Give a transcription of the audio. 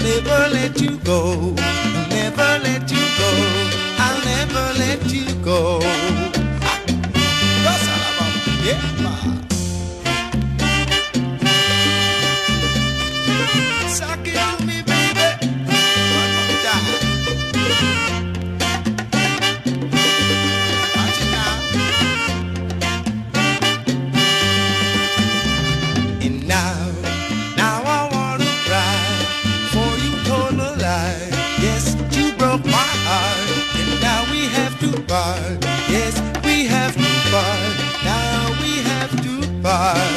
never let you go. I'll never let you go. I'll never let you go. That's all about it. Yeah, ma. Suck it to me, baby. One more time. Watch it now. And now I wanna cry, for you told a lie. Yes, you broke my heart, and now we have to part. Yes, we have to part. Now we have to part.